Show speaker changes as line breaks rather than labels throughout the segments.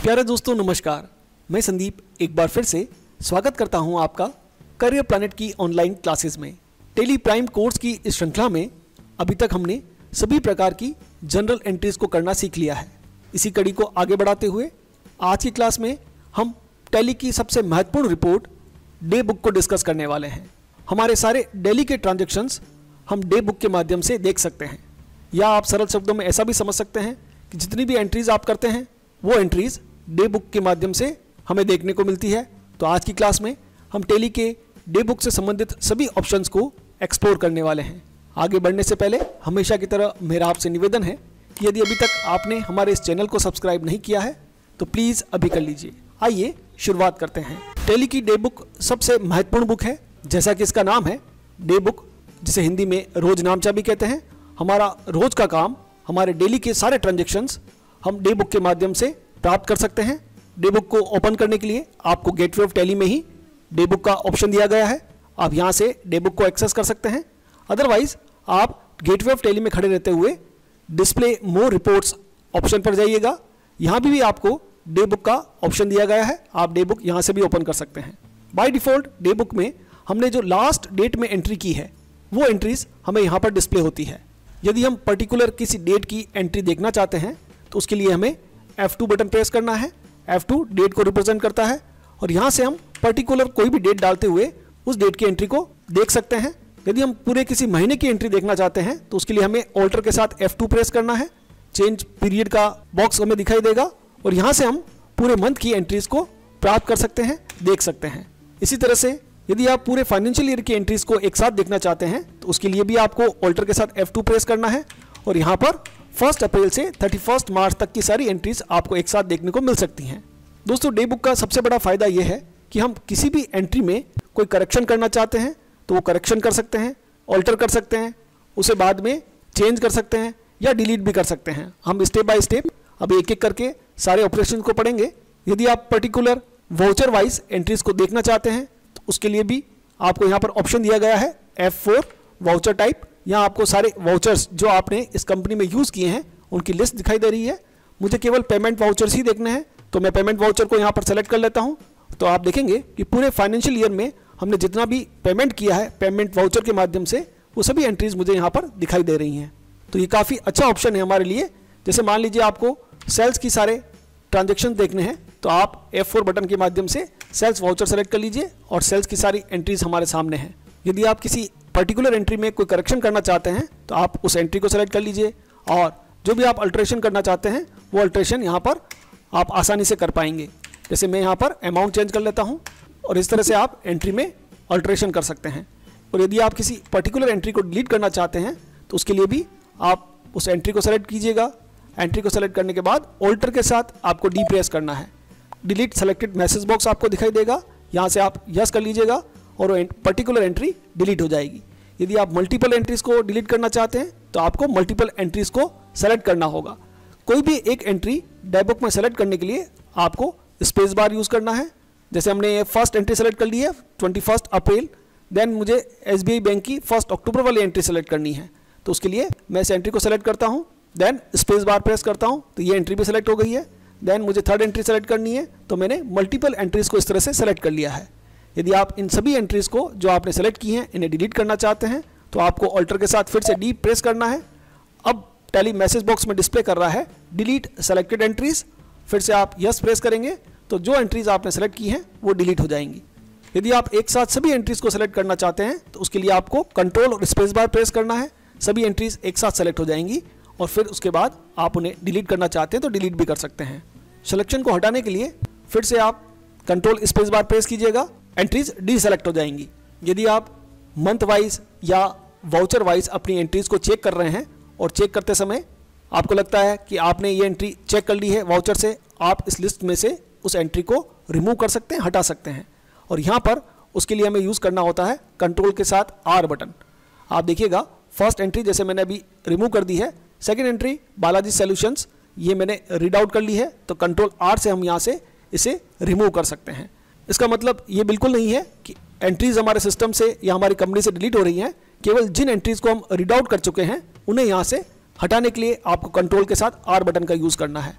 प्यारे दोस्तों नमस्कार, मैं संदीप एक बार फिर से स्वागत करता हूं आपका करियर प्लैनेट की ऑनलाइन क्लासेस में। टेली प्राइम कोर्स की इस श्रृंखला में अभी तक हमने सभी प्रकार की जनरल एंट्रीज को करना सीख लिया है। इसी कड़ी को आगे बढ़ाते हुए आज की क्लास में हम टेली की सबसे महत्वपूर्ण रिपोर्ट डे बुक को डिस्कस करने वाले हैं। हमारे सारे डेली के ट्रांजैक्शंस हम डे बुक के माध्यम से देख सकते हैं, या आप सरल शब्दों में ऐसा भी समझ सकते हैं कि जितनी भी एंट्रीज आप करते हैं वो एंट्रीज डे बुक के माध्यम से हमें देखने को मिलती है। तो आज की क्लास में हम टेली के डे बुक से संबंधित सभी ऑप्शंस को एक्सप्लोर करने वाले हैं। आगे बढ़ने से पहले हमेशा की तरह मेरा आपसे निवेदन है कि यदि अभी तक आपने हमारे इस चैनल को सब्सक्राइब नहीं किया है तो प्लीज़ अभी कर लीजिए। आइए शुरुआत करते हैं। टेली की डे बुक सबसे महत्वपूर्ण बुक है, जैसा कि इसका नाम है डे बुक, जिसे हिंदी में रोज नामचा भी कहते हैं। हमारा रोज का काम, हमारे डेली के सारे ट्रांजेक्शन्स हम डे बुक के माध्यम से प्राप्त कर सकते हैं। डे बुक को ओपन करने के लिए आपको गेटवे ऑफ टेली में ही डे बुक का ऑप्शन दिया गया है। आप यहाँ से डे बुक को एक्सेस कर सकते हैं। अदरवाइज आप गेटवे ऑफ टेली में खड़े रहते हुए डिस्प्ले मोर रिपोर्ट्स ऑप्शन पर जाइएगा। यहाँ भी आपको डे बुक का ऑप्शन दिया गया है, आप डे बुक यहाँ से भी ओपन कर सकते हैं। बाय डिफ़ॉल्ट डे बुक में हमने जो लास्ट डेट में एंट्री की है वो एंट्रीज हमें यहाँ पर डिस्प्ले होती है। यदि हम पर्टिकुलर किसी डेट की एंट्री देखना चाहते हैं तो उसके लिए हमें F2 बटन प्रेस करना है। F2 डेट को रिप्रेजेंट करता है और यहाँ से हम पर्टिकुलर कोई भी डेट डालते हुए उस डेट की एंट्री को देख सकते हैं। यदि हम पूरे किसी महीने की एंट्री देखना चाहते हैं तो उसके लिए हमें ऑल्टर के साथ F2 प्रेस करना है। चेंज पीरियड का बॉक्स हमें दिखाई देगा और यहाँ से हम पूरे मंथ की एंट्रीज को प्राप्त कर सकते हैं, देख सकते हैं। इसी तरह से यदि आप पूरे फाइनेंशियल ईयर की एंट्रीज को एक साथ देखना चाहते हैं तो उसके लिए भी आपको ऑल्टर के साथ F2 प्रेस करना है और यहाँ पर 1 अप्रैल से 31 मार्च तक की सारी एंट्रीज आपको एक साथ देखने को मिल सकती हैं। दोस्तों, डे बुक का सबसे बड़ा फायदा यह है कि हम किसी भी एंट्री में कोई करेक्शन करना चाहते हैं तो वो करेक्शन कर सकते हैं, ऑल्टर कर सकते हैं, उसे बाद में चेंज कर सकते हैं या डिलीट भी कर सकते हैं। हम स्टेप बाय स्टेप अब एक एक करके सारे ऑपरेशन को पढ़ेंगे। यदि आप पर्टिकुलर वाउचर वाइज एंट्रीज को देखना चाहते हैं तो उसके लिए भी आपको यहाँ पर ऑप्शन दिया गया है F4 वाउचर टाइप। यहाँ आपको सारे वाउचर्स जो आपने इस कंपनी में यूज़ किए हैं उनकी लिस्ट दिखाई दे रही है। मुझे केवल पेमेंट वाउचर्स ही देखने हैं तो मैं पेमेंट वाउचर को यहाँ पर सेलेक्ट कर लेता हूँ। तो आप देखेंगे कि पूरे फाइनेंशियल ईयर में हमने जितना भी पेमेंट किया है पेमेंट वाउचर के माध्यम से वो सभी एंट्रीज मुझे यहाँ पर दिखाई दे रही हैं। तो ये काफ़ी अच्छा ऑप्शन है हमारे लिए। जैसे मान लीजिए आपको सेल्स की सारे ट्रांजेक्शन देखने हैं तो आप F4 बटन के माध्यम से सेल्स वाउचर सेलेक्ट कर लीजिए और सेल्स की सारी एंट्रीज हमारे सामने हैं। यदि आप किसी पर्टिकुलर एंट्री में कोई करेक्शन करना चाहते हैं तो आप उस एंट्री को सेलेक्ट कर लीजिए और जो भी आप अल्ट्रेशन करना चाहते हैं वो अल्ट्रेशन यहाँ पर आप आसानी से कर पाएंगे। जैसे मैं यहाँ पर अमाउंट चेंज कर लेता हूँ और इस तरह से आप एंट्री में अल्ट्रेशन कर सकते हैं। और यदि आप किसी पर्टिकुलर एंट्री को डिलीट करना चाहते हैं तो उसके लिए भी आप उस एंट्री को सेलेक्ट कीजिएगा। एंट्री को सेलेक्ट करने के बाद ऑल्टर के साथ आपको डी प्रेस करना है। डिलीट सेलेक्टेड मैसेज बॉक्स आपको दिखाई देगा, यहाँ से आप यस कर लीजिएगा और वो पर्टिकुलर एंट्री डिलीट हो जाएगी। यदि आप मल्टीपल एंट्रीज को डिलीट करना चाहते हैं तो आपको मल्टीपल एंट्रीज को सेलेक्ट करना होगा। कोई भी एक एंट्री डे बुक में सेलेक्ट करने के लिए आपको स्पेस बार यूज़ करना है। जैसे हमने ये फर्स्ट एंट्री सेलेक्ट कर ली है 21 अप्रैल, देन मुझे SBI बैंक की 1 अक्टूबर वाली एंट्री सेलेक्ट करनी है। तो उसके लिए मैं इस एंट्री को सेलेक्ट करता हूँ, देन स्पेस बार प्रेस करता हूँ तो ये एंट्री भी सेलेक्ट हो गई है। देन मुझे थर्ड एंट्री सेलेक्ट करनी है तो मैंने मल्टीपल एंट्रीज को इस तरह से सेलेक्ट कर लिया है। यदि आप इन सभी एंट्रीज को जो आपने सेलेक्ट की हैं इन्हें डिलीट करना चाहते हैं तो आपको ऑल्टर के साथ फिर से डी प्रेस करना है। अब टेली मैसेज बॉक्स में डिस्प्ले कर रहा है डिलीट सेलेक्टेड एंट्रीज। फिर से आप यस प्रेस करेंगे तो जो एंट्रीज आपने सेलेक्ट की हैं वो डिलीट हो जाएंगी। यदि आप एक साथ सभी एंट्रीज को सेलेक्ट करना चाहते हैं तो उसके लिए आपको कंट्रोल और स्पेस बार प्रेस करना है। सभी एंट्रीज एक साथ सेलेक्ट हो जाएंगी और फिर उसके बाद आप उन्हें डिलीट करना चाहते हैं तो डिलीट भी कर सकते हैं। सिलेक्शन को हटाने के लिए फिर से आप कंट्रोल स्पेस बार प्रेस कीजिएगा, एंट्रीज डी सेलेक्ट हो जाएंगी। यदि आप मंथ वाइज या वाउचर वाइज अपनी एंट्रीज को चेक कर रहे हैं और चेक करते समय आपको लगता है कि आपने ये एंट्री चेक कर ली है वाउचर से, आप इस लिस्ट में से उस एंट्री को रिमूव कर सकते हैं, हटा सकते हैं। और यहाँ पर उसके लिए हमें यूज़ करना होता है कंट्रोल के साथ R बटन। आप देखिएगा फर्स्ट एंट्री जैसे मैंने अभी रिमूव कर दी है, सेकेंड एंट्री बालाजी सॉल्यूशंस ये मैंने रीड आउट कर ली है तो कंट्रोल R से हम यहाँ से इसे रिमूव कर सकते हैं। इसका मतलब ये बिल्कुल नहीं है कि एंट्रीज हमारे सिस्टम से या हमारी कंपनी से डिलीट हो रही हैं, केवल जिन एंट्रीज को हम रीड आउट कर चुके हैं उन्हें यहाँ से हटाने के लिए आपको कंट्रोल के साथ R बटन का यूज़ करना है।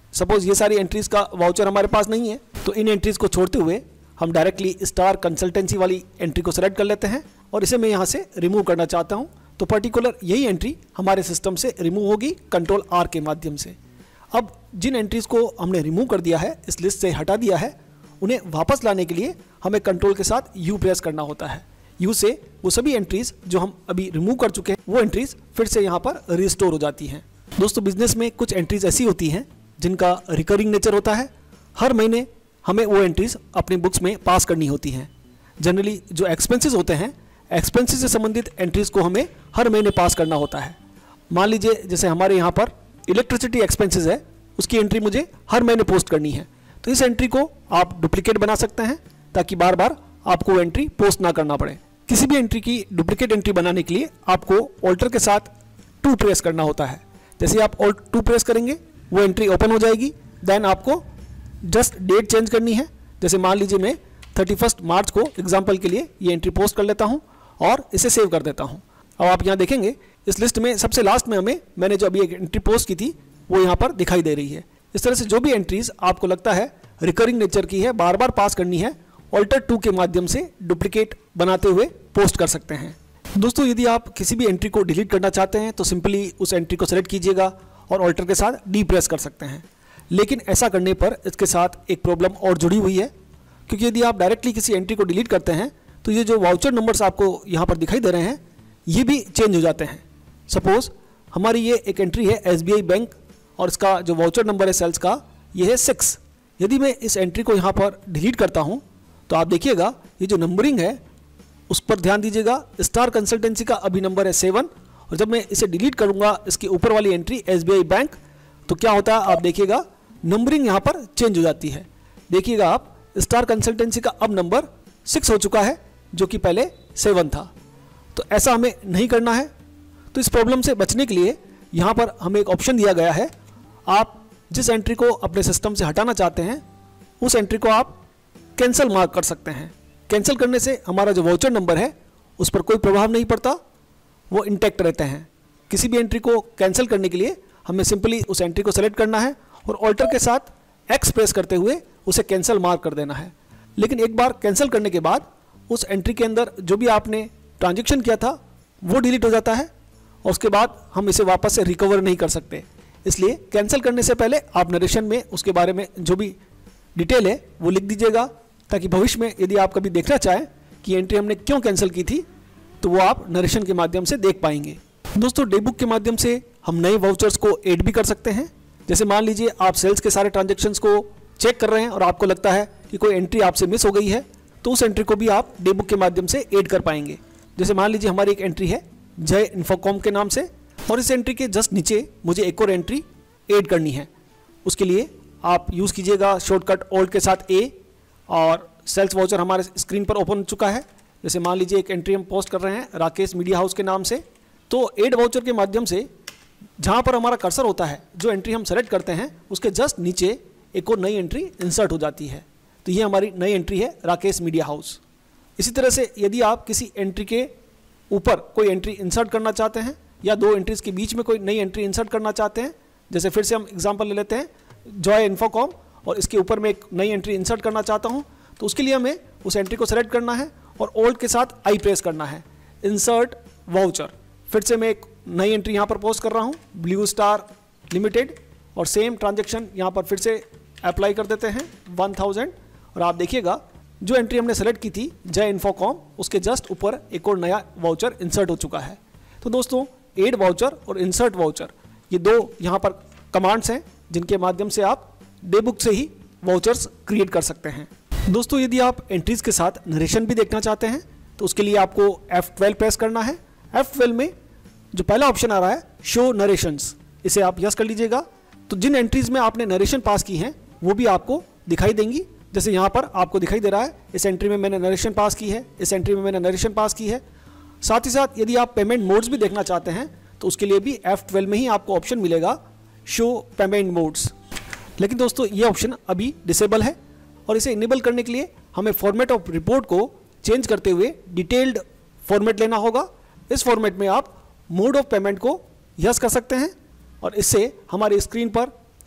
सपोज ये सारी एंट्रीज का वाउचर हमारे पास नहीं है, तो इन एंट्रीज को छोड़ते हुए हम डायरेक्टली स्टार कंसल्टेंसी वाली एंट्री को सेलेक्ट कर लेते हैं और इसे मैं यहाँ से रिमूव करना चाहता हूँ। तो पर्टिकुलर यही एंट्री हमारे सिस्टम से रिमूव होगी कंट्रोल आर के माध्यम से। अब जिन एंट्रीज को हमने रिमूव कर दिया है, इस लिस्ट से हटा दिया है, उन्हें वापस लाने के लिए हमें कंट्रोल के साथ यू प्रेस करना होता है। यू से वो सभी एंट्रीज जो हम अभी रिमूव कर चुके हैं वो एंट्रीज फिर से यहाँ पर रिस्टोर हो जाती हैं। दोस्तों, बिजनेस में कुछ एंट्रीज ऐसी होती हैं जिनका रिकरिंग नेचर होता है। हर महीने हमें वो एंट्रीज अपनी बुक्स में पास करनी होती हैं। जनरली जो एक्सपेंसेस होते हैं, एक्सपेंसेस से संबंधित एंट्रीज को हमें हर महीने पास करना होता है। मान लीजिए जैसे हमारे यहाँ पर इलेक्ट्रिसिटी एक्सपेंसेस है, उसकी एंट्री मुझे हर महीने पोस्ट करनी है, तो इस एंट्री को आप डुप्लीकेट बना सकते हैं ताकि बार बार आपको वो एंट्री पोस्ट ना करना पड़े। किसी भी एंट्री की डुप्लीकेट एंट्री बनाने के लिए आपको ऑल्टर के साथ 2 प्रेस करना होता है। जैसे आप ऑल्ट 2 प्रेस करेंगे वो एंट्री ओपन हो जाएगी। देन आपको जस्ट डेट चेंज करनी है। जैसे मान लीजिए मैं 31 मार्च को एग्जाम्पल के लिए ये एंट्री पोस्ट कर लेता हूँ और इसे सेव कर देता हूँ। अब आप यहाँ देखेंगे इस लिस्ट में सबसे लास्ट में मैंने जो अभी एक एंट्री पोस्ट की थी वो यहाँ पर दिखाई दे रही है। इस तरह से जो भी एंट्रीज आपको लगता है रिकरिंग नेचर की है, बार बार पास करनी है, ऑल्टर 2 के माध्यम से डुप्लीकेट बनाते हुए पोस्ट कर सकते हैं। दोस्तों, यदि आप किसी भी एंट्री को डिलीट करना चाहते हैं तो सिंपली उस एंट्री को सेलेक्ट कीजिएगा और ऑल्टर के साथ डी प्रेस कर सकते हैं। लेकिन ऐसा करने पर इसके साथ एक प्रॉब्लम और जुड़ी हुई है, क्योंकि यदि आप डायरेक्टली किसी एंट्री को डिलीट करते हैं तो ये जो वाउचर नंबर्स आपको यहाँ पर दिखाई दे रहे हैं ये भी चेंज हो जाते हैं। सपोज हमारी ये एक एंट्री है SBI बैंक और इसका जो वाउचर नंबर है सेल्स का ये है 6। यदि मैं इस एंट्री को यहाँ पर डिलीट करता हूँ तो आप देखिएगा ये जो नंबरिंग है उस पर ध्यान दीजिएगा। स्टार कंसल्टेंसी का अभी नंबर है 7 और जब मैं इसे डिलीट करूँगा इसके ऊपर वाली एंट्री SBI बैंक, तो क्या होता है आप देखिएगा नंबरिंग यहाँ पर चेंज हो जाती है। देखिएगा आप स्टार कंसल्टेंसी का अब नंबर 6 हो चुका है जो कि पहले 7 था। तो ऐसा हमें नहीं करना है। तो इस प्रॉब्लम से बचने के लिए यहाँ पर हमें एक ऑप्शन दिया गया है। आप जिस एंट्री को अपने सिस्टम से हटाना चाहते हैं उस एंट्री को आप कैंसिल मार्क कर सकते हैं। कैंसिल करने से हमारा जो वाउचर नंबर है उस पर कोई प्रभाव नहीं पड़ता, वो इंटैक्ट रहते हैं। किसी भी एंट्री को कैंसिल करने के लिए हमें सिंपली उस एंट्री को सेलेक्ट करना है और ऑल्टर के साथ एक्स प्रेस करते हुए उसे कैंसिल मार्क कर देना है। लेकिन एक बार कैंसिल करने के बाद उस एंट्री के अंदर जो भी आपने ट्रांजेक्शन किया था वो डिलीट हो जाता है और उसके बाद हम इसे वापस से रिकवर नहीं कर सकते। इसलिए कैंसिल करने से पहले आप नरेशन में उसके बारे में जो भी डिटेल है वो लिख दीजिएगा, ताकि भविष्य में यदि आप कभी देखना चाहें कि एंट्री हमने क्यों कैंसिल की थी तो वो आप नरेशन के माध्यम से देख पाएंगे। दोस्तों, डे बुक के माध्यम से हम नए वाउचर्स को ऐड भी कर सकते हैं। जैसे मान लीजिए आप सेल्स के सारे ट्रांजेक्शन्स को चेक कर रहे हैं और आपको लगता है कि कोई एंट्री आपसे मिस हो गई है, तो उस एंट्री को भी आप डे बुक के माध्यम से ऐड कर पाएंगे। जैसे मान लीजिए हमारी एक एंट्री है जय इन्फोकॉम के नाम से और इस एंट्री के जस्ट नीचे मुझे एक और एंट्री ऐड करनी है। उसके लिए आप यूज़ कीजिएगा शॉर्टकट ऑल्ट के साथ A और सेल्स वाउचर हमारे स्क्रीन पर ओपन हो चुका है। जैसे मान लीजिए एक एंट्री हम पोस्ट कर रहे हैं राकेश मीडिया हाउस के नाम से, तो ऐड वाउचर के माध्यम से जहाँ पर हमारा कर्सर होता है, जो एंट्री हम सेलेक्ट करते हैं उसके जस्ट नीचे एक और नई एंट्री इंसर्ट हो जाती है। तो ये हमारी नई एंट्री है राकेश मीडिया हाउस। इसी तरह से यदि आप किसी एंट्री के ऊपर कोई एंट्री इंसर्ट करना चाहते हैं या 2 एंट्रीज के बीच में कोई नई एंट्री इंसर्ट करना चाहते हैं, जैसे फिर से हम एग्जांपल ले लेते हैं जॉय इन्फोकॉम और इसके ऊपर मैं एक नई एंट्री इंसर्ट करना चाहता हूं, तो उसके लिए हमें उस एंट्री को सेलेक्ट करना है और ऑल्ट के साथ आई प्रेस करना है, इंसर्ट वाउचर। फिर से मैं एक नई एंट्री यहाँ पर पोस्ट कर रहा हूँ ब्लू स्टार लिमिटेड और सेम ट्रांजेक्शन यहाँ पर फिर से अप्लाई कर देते हैं 1000 और आप देखिएगा जो एंट्री हमने सेलेक्ट की थी जय इन्फोकॉम उसके जस्ट ऊपर एक और नया वाउचर इंसर्ट हो चुका है। तो दोस्तों, ऐड वाउचर और इंसर्ट वाउचर ये 2 यहाँ पर कमांड्स हैं जिनके माध्यम से आप डे बुक से ही वाउचर्स क्रिएट कर सकते हैं। दोस्तों, यदि आप एंट्रीज के साथ नरेशन भी देखना चाहते हैं तो उसके लिए आपको F12 प्रेस करना है। F12 में जो पहला ऑप्शन आ रहा है शो नरेशंस, इसे आप यस कर लीजिएगा। तो जिन एंट्रीज में आपने नरेशन पास की हैं वो भी आपको दिखाई देंगी। जैसे यहाँ पर आपको दिखाई दे रहा है इस एंट्री में मैंने नरेशन पास की है, इस एंट्री में मैंने नरेशन पास की है। साथ ही साथ यदि आप पेमेंट मोड्स भी देखना चाहते हैं तो उसके लिए भी F12 में ही आपको ऑप्शन मिलेगा शो पेमेंट मोड्स। लेकिन दोस्तों, ये ऑप्शन अभी डिसेबल है और इसे इनेबल करने के लिए हमें फॉर्मेट ऑफ रिपोर्ट को चेंज करते हुए डिटेल्ड फॉर्मेट लेना होगा। इस फॉर्मेट में आप मोड ऑफ पेमेंट को यस कर सकते हैं और इससे हमारी स्क्रीन पर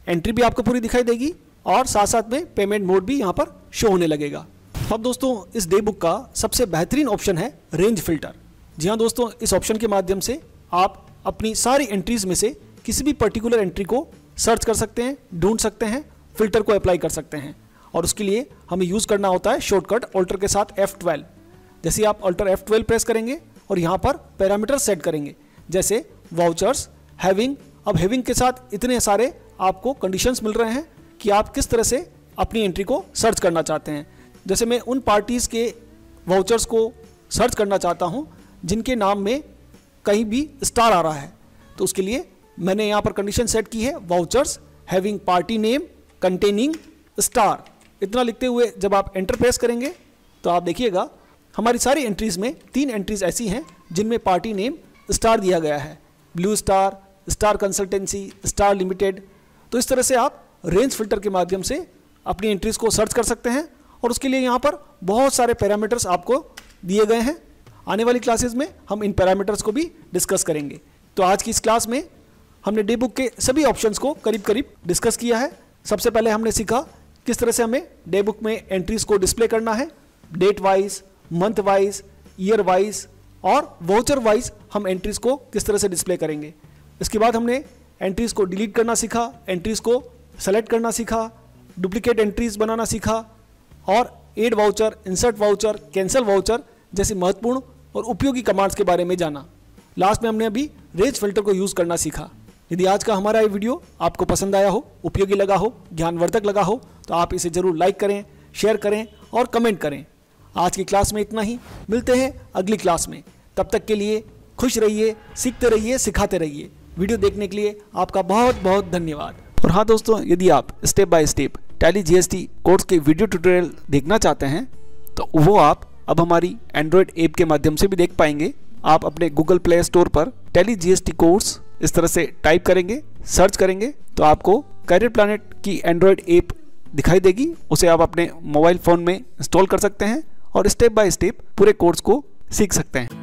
एंट्री भी आपको पूरी दिखाई देगी और साथ साथ में पेमेंट मोड भी यहाँ पर शो होने लगेगा। अब दोस्तों इस डे बुक का सबसे बेहतरीन ऑप्शन है रेंज फिल्टर। जी हाँ दोस्तों, इस ऑप्शन के माध्यम से आप अपनी सारी एंट्रीज में से किसी भी पर्टिकुलर एंट्री को सर्च कर सकते हैं, ढूंढ सकते हैं, फिल्टर को अप्लाई कर सकते हैं। और उसके लिए हमें यूज़ करना होता है शॉर्टकट ऑल्टर के साथ F12। जैसे आप ऑल्टर F12 प्रेस करेंगे और यहाँ पर पैरामीटर सेट करेंगे, जैसे वाउचर्स, हैविंग। अब हैविंग के साथ इतने सारे आपको कंडीशंस मिल रहे हैं कि आप किस तरह से अपनी एंट्री को सर्च करना चाहते हैं। जैसे मैं उन पार्टीज़ के वाउचर्स को सर्च करना चाहता हूँ जिनके नाम में कहीं भी स्टार आ रहा है, तो उसके लिए मैंने यहाँ पर कंडीशन सेट की है vouchers having party name containing star. इतना लिखते हुए जब आप एंटर प्रेस करेंगे तो आप देखिएगा हमारी सारी एंट्रीज़ में 3 एंट्रीज़ ऐसी हैं जिनमें पार्टी नेम स्टार दिया गया है, Blue Star, Star Consultancy, Star Limited. तो इस तरह से आप रेंज फिल्टर के माध्यम से अपनी एंट्रीज़ को सर्च कर सकते हैं और उसके लिए यहाँ पर बहुत सारे पैरामीटर्स आपको दिए गए हैं। आने वाली क्लासेस में हम इन पैरामीटर्स को भी डिस्कस करेंगे। तो आज की इस क्लास में हमने डे बुक के सभी ऑप्शंस को करीब करीब डिस्कस किया है। सबसे पहले हमने सीखा किस तरह से हमें डे बुक में एंट्रीज़ को डिस्प्ले करना है, date wise, month wise, year wise और वाउचर वाइज हम एंट्रीज़ को किस तरह से डिस्प्ले करेंगे। इसके बाद हमने एंट्रीज़ को डिलीट करना सीखा, एंट्रीज़ को सेलेक्ट करना सीखा, डुप्लीकेट एंट्रीज़ बनाना सीखा और add voucher, insert voucher, cancel voucher जैसी महत्वपूर्ण और उपयोगी कमांड्स के बारे में जाना। लास्ट में हमने अभी रेंज फिल्टर को यूज़ करना सीखा। यदि आज का हमारा ये वीडियो आपको पसंद आया हो, उपयोगी लगा हो, ज्ञानवर्धक लगा हो तो आप इसे ज़रूर लाइक करें, शेयर करें और कमेंट करें। आज की क्लास में इतना ही, मिलते हैं अगली क्लास में। तब तक के लिए खुश रहिए, सीखते रहिए, सिखाते रहिए। वीडियो देखने के लिए आपका बहुत बहुत धन्यवाद। और हाँ दोस्तों, यदि आप step by step Tally GST course के वीडियो ट्यूटोरियल देखना चाहते हैं तो वो आप अब हमारी एंड्रॉयड ऐप के माध्यम से भी देख पाएंगे। आप अपने गूगल प्ले स्टोर पर टैली जीएसटी कोर्स इस तरह से टाइप करेंगे, सर्च करेंगे तो आपको करियर प्लैनेट की एंड्रॉयड ऐप दिखाई देगी। उसे आप अपने मोबाइल फ़ोन में इंस्टॉल कर सकते हैं और स्टेप बाय स्टेप पूरे कोर्स को सीख सकते हैं।